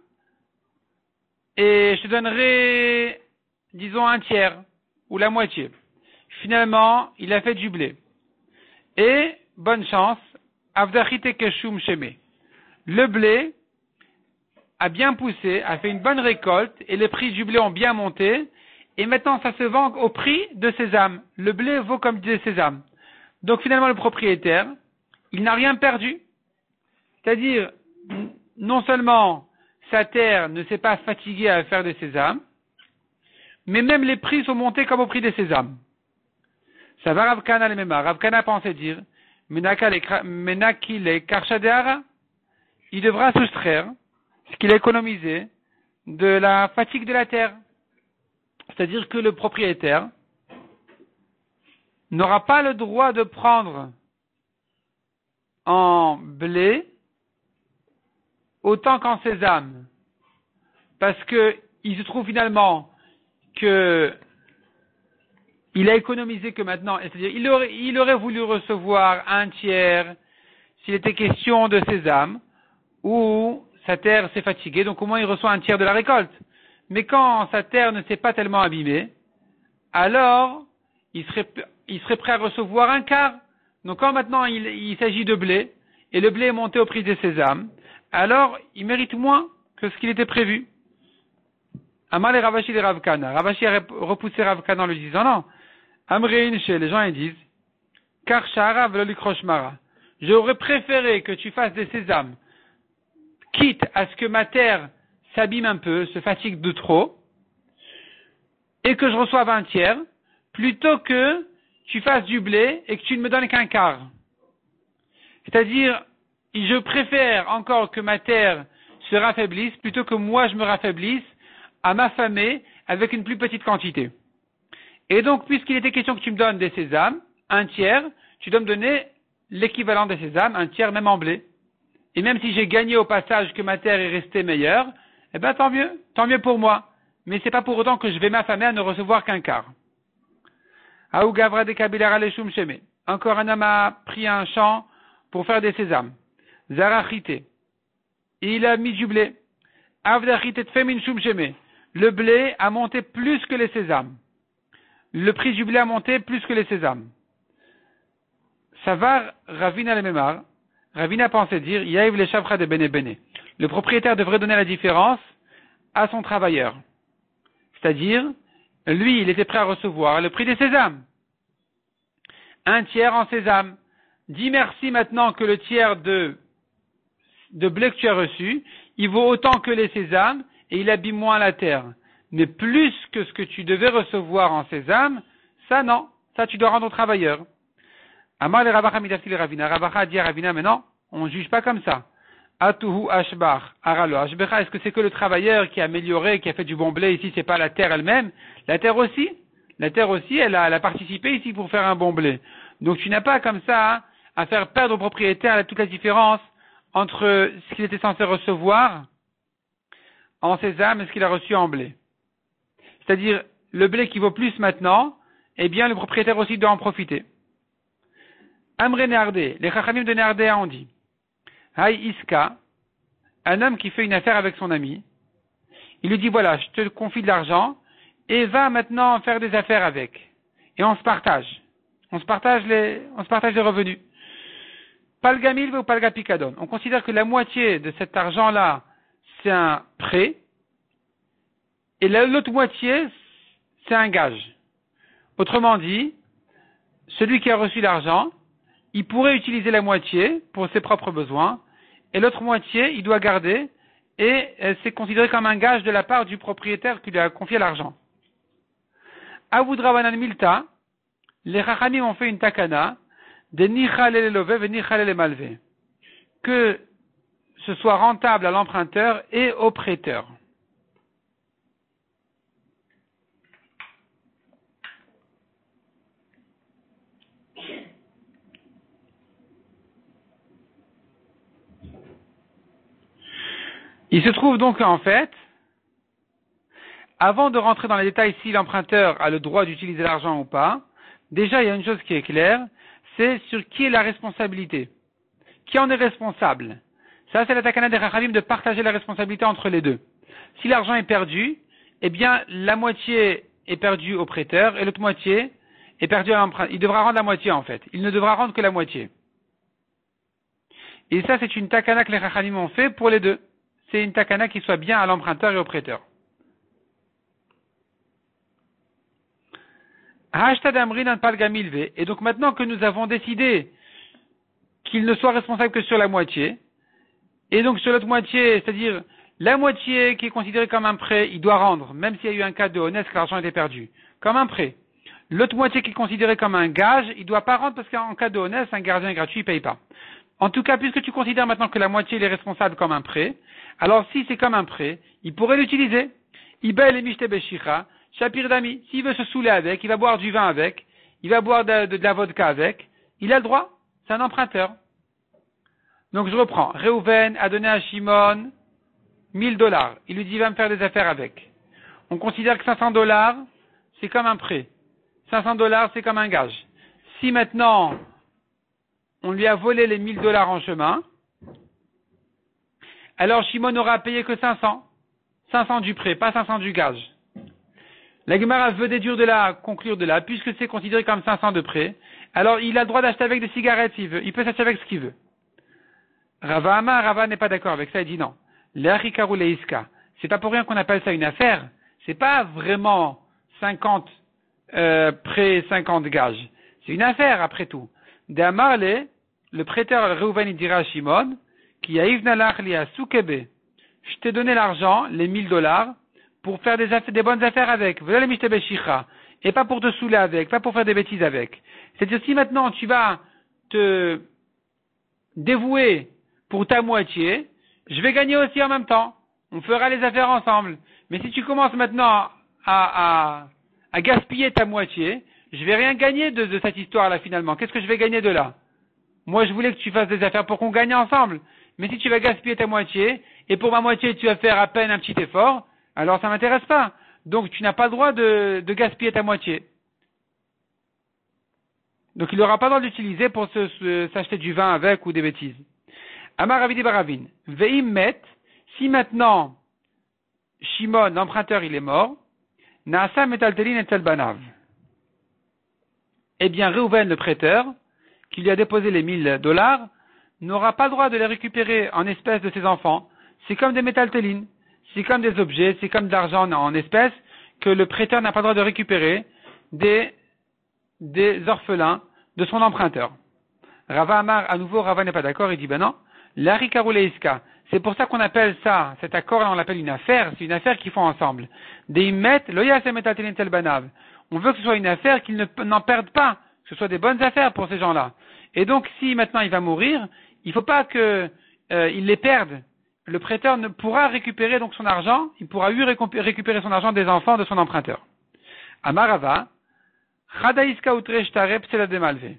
et je te donnerai, disons, un tiers, ou la moitié. Finalement, il a fait du blé. Et, bonne chance, avdachite keshum sheme. Le blé a bien poussé, a fait une bonne récolte, et les prix du blé ont bien monté, et maintenant, ça se vend au prix de sésame. Le blé vaut comme des sésames. Donc finalement, le propriétaire, il n'a rien perdu. C'est-à-dire, non seulement sa terre ne s'est pas fatiguée à faire des sésames, mais même les prix sont montés comme au prix des sésames. Ça va Rav Kana le Mema. Rav Kana pensait dire, Menakile Karshadehara, il devra soustraire ce qu'il a économisé de la fatigue de la terre. C'est-à-dire que le propriétaire n'aura pas le droit de prendre en blé autant qu'en sésame. Parce que il se trouve finalement que il a économisé que maintenant, c'est-à-dire il aurait voulu recevoir un tiers s'il était question de sésame, ou sa terre s'est fatiguée, donc au moins il reçoit un tiers de la récolte. Mais quand sa terre ne s'est pas tellement abîmée, alors il serait prêt à recevoir un quart. Donc quand maintenant il s'agit de blé, et le blé est monté au prix des sésames, alors il mérite moins que ce qu'il était prévu. Amal et Ravashi et Ravkana. Ravashi a repoussé Ravkana en lui disant non. Amrein chez les gens ils disent Kar shara v'lo likrosh mara. J'aurais préféré que tu fasses des sésames, quitte à ce que ma terre s'abîme un peu, se fatigue de trop, et que je reçoive un tiers, plutôt que tu fasses du blé et que tu ne me donnes qu'un quart. C'est-à-dire, je préfère encore que ma terre se raffaiblisse, plutôt que moi je me raffaiblisse à m'affamer avec une plus petite quantité. Et donc, puisqu'il était question que tu me donnes des sésames, un tiers, tu dois me donner l'équivalent des sésames, un tiers même en blé. Et même si j'ai gagné au passage que ma terre est restée meilleure, eh ben tant mieux pour moi. Mais c'est pas pour autant que je vais m'affamer à ne recevoir qu'un quart. Aou gavra de kabilara leshum sheme. Encore un homme a pris un champ pour faire des sésames. Zarachite. Il a mis du blé. Avdachite tfemin shum sheme. Le blé a monté plus que les sésames. Le prix du blé a monté plus que les sésames. Savar Ravina le Memar. Ravina pensait dire, Yaïv le Shavra de Bene Bene. Le propriétaire devrait donner la différence à son travailleur. C'est-à-dire, lui, il était prêt à recevoir le prix des sésames. Un tiers en sésame. Dis merci maintenant que le tiers de blé que tu as reçu, il vaut autant que les sésames et il abîme moins la terre. Mais plus que ce que tu devais recevoir en sésame, ça non. Ça tu dois rendre au travailleur. Amar le Ravacha midafti le Ravina. Ravacha a dit à Ravina, mais non, on ne juge pas comme ça. Atuhu ashbach, aralo ashbecha. Est-ce que c'est que le travailleur qui a amélioré, qui a fait du bon blé ici, c'est pas la terre elle-même? La terre aussi, elle a participé ici pour faire un bon blé. Donc tu n'as pas comme ça à faire perdre au propriétaire toute la différence entre ce qu'il était censé recevoir en sésame et ce qu'il a reçu en blé. C'est-à-dire, le blé qui vaut plus maintenant, eh bien le propriétaire aussi doit en profiter. Amre Neardé, les Chachamim de Neardé ont dit, Haï Iska, un homme qui fait une affaire avec son ami, il lui dit, voilà, je te confie de l'argent, et va maintenant faire des affaires avec. Et on se partage. On se partage les revenus. Pas le gamil ou pas le gapicadon. On considère que la moitié de cet argent-là, c'est un prêt, et l'autre moitié, c'est un gage. Autrement dit, celui qui a reçu l'argent, il pourrait utiliser la moitié pour ses propres besoins, et l'autre moitié, il doit garder, et c'est considéré comme un gage de la part du propriétaire qui lui a confié l'argent. Avoudravanan Milta, les Chachamim ont fait une takana, de Nichalele Love et Nichalele Malve, que ce soit rentable à l'emprunteur et au prêteur. Il se trouve donc en fait, avant de rentrer dans les détails si l'emprunteur a le droit d'utiliser l'argent ou pas, déjà il y a une chose qui est claire, c'est sur qui est la responsabilité. Qui en est responsable? Ça, c'est la takana des Chachamim de partager la responsabilité entre les deux. Si l'argent est perdu, eh bien, la moitié est perdue au prêteur et l'autre moitié est perdue à l'emprunteur. Il devra rendre la moitié, en fait. Il ne devra rendre que la moitié. Et ça, c'est une takana que les Chachamim ont fait pour les deux. C'est une takana qui soit bien à l'emprunteur et au prêteur. Et donc maintenant que nous avons décidé qu'il ne soit responsable que sur la moitié, et donc sur l'autre moitié, c'est-à-dire la moitié qui est considérée comme un prêt, il doit rendre, même s'il y a eu un cas de honnête que l'argent était perdu, comme un prêt. L'autre moitié qui est considérée comme un gage, il ne doit pas rendre parce qu'en cas de honnête, un gardien gratuit, il ne paye pas. En tout cas, puisque tu considères maintenant que la moitié il est responsable comme un prêt, alors si c'est comme un prêt, il pourrait l'utiliser. Ibel et Mishte Beshicha, Shapir Dami, s'il veut se saouler avec, il va boire du vin avec, il va boire de la vodka avec, il a le droit, c'est un emprunteur. Donc je reprends, Reuven a donné à Shimon $1000, il lui dit il va me faire des affaires avec. On considère que $500, c'est comme un prêt. $500, c'est comme un gage. Si maintenant, on lui a volé les $1000 en chemin, alors Shimon n'aura payé que 500. 500 du prêt, pas 500 du gage. La Gemara veut déduire de là, conclure de là, puisque c'est considéré comme 500 de prêt, alors il a le droit d'acheter avec des cigarettes s'il veut, il peut s'acheter avec ce qu'il veut. Rava n'est pas d'accord avec ça, il dit non. L'achikaru leiska, c'est pas pour rien qu'on appelle ça une affaire, c'est pas vraiment 50 prêts, 50 gages. C'est une affaire après tout. D'amarle, le prêteur Reuven il dira à Shimon, qui a ivnalach li asukebe, je t'ai donné l'argent, les $1000, pour faire des bonnes affaires avec. Voilà les mishte beshicha. Et pas pour te saouler avec, pas pour faire des bêtises avec. C'est-à-dire, si maintenant tu vas te dévouer pour ta moitié, je vais gagner aussi en même temps. On fera les affaires ensemble. Mais si tu commences maintenant à gaspiller ta moitié, je vais rien gagner de cette histoire-là finalement. Qu'est-ce que je vais gagner de là? Moi, je voulais que tu fasses des affaires pour qu'on gagne ensemble. Mais si tu vas gaspiller ta moitié, et pour ma moitié, tu vas faire à peine un petit effort, alors ça m'intéresse pas. Donc, tu n'as pas le droit de gaspiller ta moitié. Donc, il n'aura pas le droit d'utiliser pour s'acheter du vin avec ou des bêtises. Amar Ravidi Baravin. Veim met, si maintenant, Shimon, l'emprunteur, il est mort, Naasa metaltelin et banav. Eh bien, Reuven, le prêteur, qui lui a déposé les $1000, n'aura pas le droit de les récupérer en espèces de ses enfants. C'est comme des métaltelines, c'est comme des objets, c'est comme de l'argent en espèces que le prêteur n'a pas le droit de récupérer des orphelins de son emprunteur. Rava Amar, à nouveau, Rava n'est pas d'accord, il dit ben non, l'Arikaru Leiska, c'est pour ça qu'on appelle ça, cet accord, on l'appelle une affaire, c'est une affaire qu'ils font ensemble. Des met, loya se metaltelin tel banav. On veut que ce soit une affaire qu'ils n'en perdent pas, que ce soit des bonnes affaires pour ces gens-là. Et donc, si maintenant il va mourir, il ne faut pas qu'il les perde. Le prêteur ne pourra récupérer donc son argent, il pourra récupérer son argent des enfants de son emprunteur. Amarava, Chadaïska ou Treshtare psela de malve.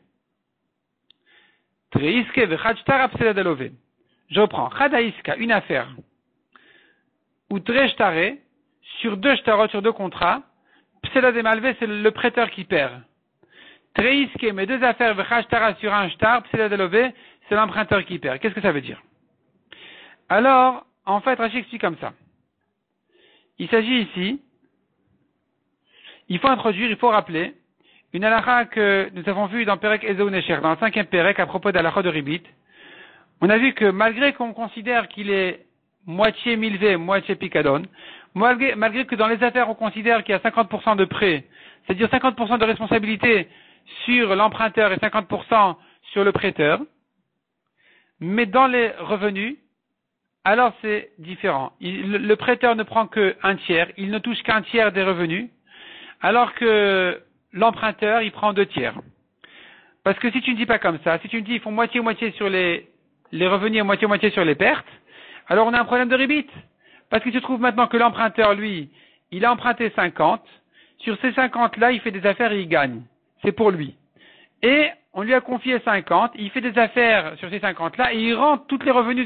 Treiske ve Chadshtara psela de love. Je reprends. Chadaïska, une affaire. Ou Treshtare, sur deux shtarot, sur deux contrats, psela de malve, c'est le prêteur qui perd. Treiske, mes deux affaires, ve Chadshtara sur un shtar, psela de love, c'est l'emprunteur qui perd. Qu'est-ce que ça veut dire? Alors, en fait, Rashi explique comme ça. Il s'agit ici, il faut rappeler une halakha que nous avons vue dans Perek Ezeu Nesher, dans le 5e Perek, à propos d'halakha de Ribit. On a vu que malgré qu'on considère qu'il est moitié milvé, moitié picadon, malgré que dans les affaires on considère qu'il y a 50% de prêt, c'est-à-dire 50% de responsabilité sur l'emprunteur et 50% sur le prêteur, mais dans les revenus, alors c'est différent. Le prêteur ne prend qu'un tiers, il ne touche qu'un tiers des revenus, alors que l'emprunteur, il prend 2 tiers. Parce que si tu ne dis pas comme ça, si tu me dis ils font moitié-moitié sur les revenus et moitié-moitié sur les pertes, alors on a un problème de ribit. Parce qu'il se trouve maintenant que l'emprunteur, lui, il a emprunté 50, sur ces 50-là, il fait des affaires et il gagne. C'est pour lui. Et on lui a confié 50, il fait des affaires sur ces 50-là et il rend tous les revenus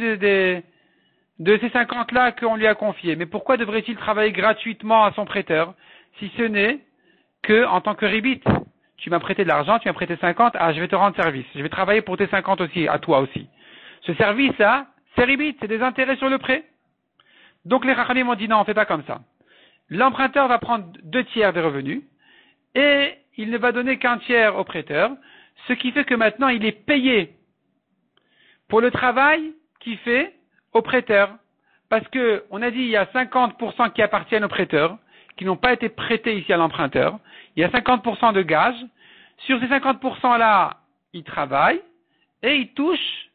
de ces 50-là qu'on lui a confiés. Mais pourquoi devrait-il travailler gratuitement à son prêteur, si ce n'est que en tant que ribit? Tu m'as prêté de l'argent, tu m'as prêté 50, je vais te rendre service. Je vais travailler pour tes 50 aussi, à toi aussi. Ce service-là, c'est ribit, c'est des intérêts sur le prêt. Donc les Rachamim m'ont dit non, on ne fait pas comme ça. L'emprunteur va prendre 2 tiers des revenus et il ne va donner qu'un tiers au prêteur, ce qui fait que maintenant il est payé pour le travail qu'il fait au prêteur. Parce que on a dit il y a 50% qui appartiennent au prêteur, qui n'ont pas été prêtés ici à l'emprunteur. Il y a 50% de gages. Sur ces 50%-là, il travaille et il touche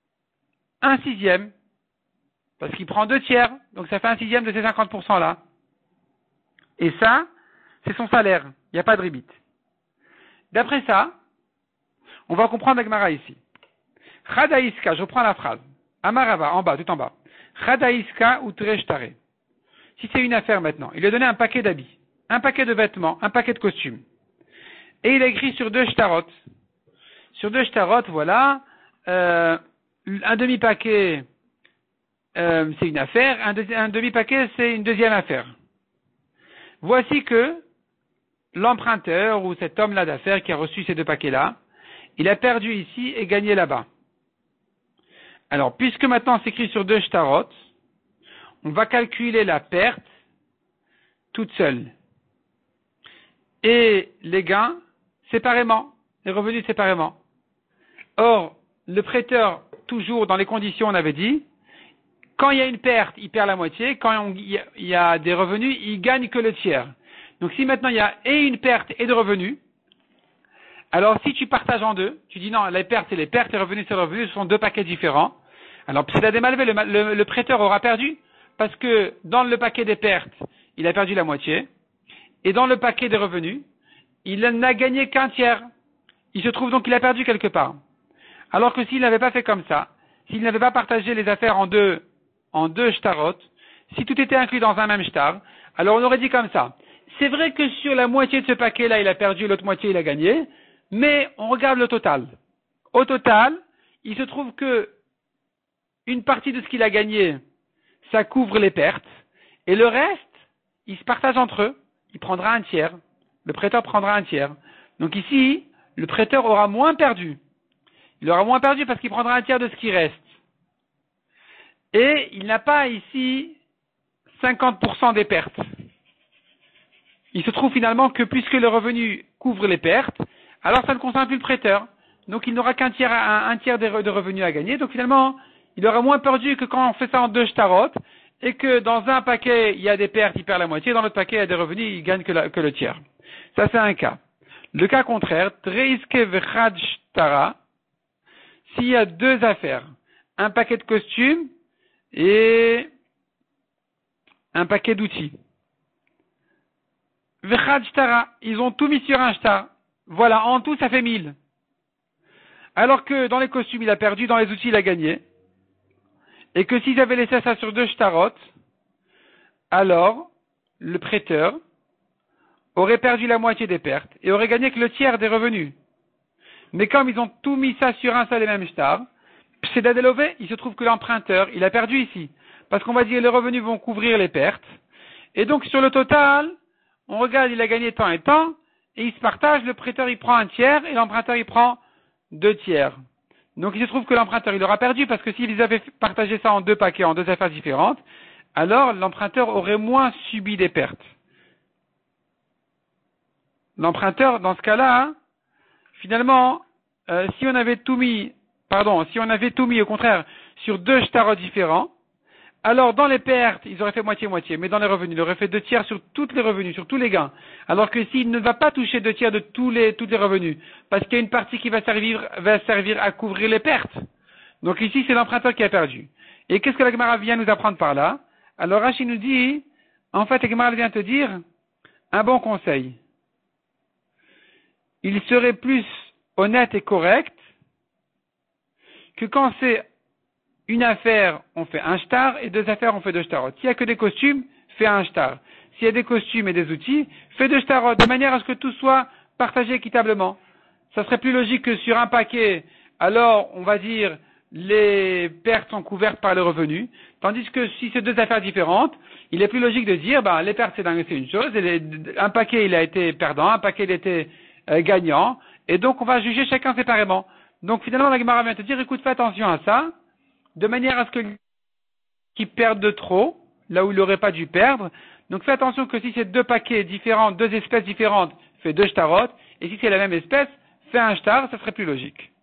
1/6. Parce qu'il prend 2 tiers, donc ça fait 1/6 de ces 50%-là. Et ça, c'est son salaire. Il n'y a pas de ribit. D'après ça, on va comprendre la Gemara ici. Chadaïska, je reprends la phrase. Amarava, en bas, tout en bas. Chadaïska ou Treshtare. Si c'est une affaire maintenant, il lui a donné un paquet d'habits, un paquet de vêtements, un paquet de costumes. Et il a écrit sur 2 shtarot. Sur 2 shtarot, voilà, un demi-paquet, c'est une affaire, un demi-paquet, c'est une deuxième affaire. Voici que l'emprunteur ou cet homme-là d'affaires qui a reçu ces 2 paquets-là, il a perdu ici et gagné là-bas. Alors, puisque maintenant c'est écrit sur 2 shtarot, on va calculer la perte toute seule. Et les gains séparément, les revenus séparément. Or, le prêteur, toujours dans les conditions, on avait dit, quand il y a une perte, il perd la moitié, quand il y a des revenus, il gagne que le tiers. Donc si maintenant il y a et une perte et de revenus, alors si tu partages en deux, tu dis non, les pertes c'est les pertes, les revenus c'est les revenus, ce sont 2 paquets différents. Alors c'est la démalvé, le prêteur aura perdu, parce que dans le paquet des pertes, il a perdu la moitié, et dans le paquet des revenus, il n'a gagné qu'un tiers. Il se trouve donc qu'il a perdu quelque part. Alors que s'il n'avait pas fait comme ça, s'il n'avait pas partagé les affaires en deux shtarot, si tout était inclus dans un même shtar, alors on aurait dit comme ça. C'est vrai que sur la moitié de ce paquet-là, il a perdu, l'autre moitié, il a gagné, mais on regarde le total. Au total, il se trouve que une partie de ce qu'il a gagné, ça couvre les pertes, et le reste, il se partage entre eux. Il prendra un tiers. Le prêteur prendra un tiers. Donc ici, le prêteur aura moins perdu. Il aura moins perdu parce qu'il prendra un tiers de ce qui reste. Et il n'a pas ici 50% des pertes. Il se trouve finalement que puisque le revenu couvre les pertes, alors ça ne concerne plus le prêteur. Donc il n'aura qu'un tiers, un tiers de revenus à gagner. Donc finalement, il aura moins perdu que quand on fait ça en 2 shtarot, et que dans un paquet, il y a des pertes, il perd la moitié, dans l'autre paquet, il y a des revenus, il gagne que le tiers. Ça, c'est un cas. Le cas contraire, Treiske vechad shtara, s'il y a 2 affaires, un paquet de costumes et un paquet d'outils. Vechad shtara, ils ont tout mis sur un shtar. Voilà, en tout, ça fait 1000. Alors que dans les costumes, il a perdu, dans les outils, il a gagné. Et que s'ils avaient laissé ça sur 2 shtarot, alors le prêteur aurait perdu la moitié des pertes et aurait gagné que le tiers des revenus. Mais comme ils ont tout mis ça sur un seul et même shtar, c'est d'adelové, il se trouve que l'emprunteur, il a perdu ici. Parce qu'on va dire les revenus vont couvrir les pertes. Et donc sur le total, on regarde, il a gagné tant et tant, et il se partage, le prêteur il prend un tiers et l'emprunteur il prend 2 tiers. Donc il se trouve que l'emprunteur il aura perdu parce que s'ils avaient partagé ça en 2 paquets, en 2 affaires différentes, alors l'emprunteur aurait moins subi des pertes. l'emprunteur, dans ce cas-là, finalement, si on avait tout mis au contraire sur 2 shtarot différents, alors dans les pertes, ils auraient fait moitié-moitié, mais dans les revenus, ils auraient fait 2 tiers sur tous les revenus, sur tous les gains. Alors que s'il ne va pas toucher 2 tiers de tous les revenus, parce qu'il y a une partie qui va servir à couvrir les pertes. Donc ici, c'est l'emprunteur qui a perdu. Et qu'est-ce que la Gemara vient nous apprendre par là? Alors Rashi nous dit, en fait, la Gemara vient te dire un bon conseil. Il serait plus honnête et correct que quand c'est une affaire, on fait un shtar, et 2 affaires, on fait 2 shtarot. S'il n'y a que des costumes, fais un shtar. S'il y a des costumes et des outils, fais 2 shtarot, de manière à ce que tout soit partagé équitablement. Ça serait plus logique que sur un paquet, alors, on va dire, les pertes sont couvertes par les revenus, tandis que si c'est 2 affaires différentes, il est plus logique de dire, les pertes c'est une chose, et un paquet il a été perdant, un paquet il a été gagnant, et donc on va juger chacun séparément. Donc finalement la Gemara vient te dire, écoute, fais attention à ça, de manière à ce que qui perde de trop, là où il n'aurait pas dû perdre. Donc fais attention que si c'est 2 paquets différents, 2 espèces différentes, fais 2 shtarot, et si c'est la même espèce, fais un shtar, ça serait plus logique.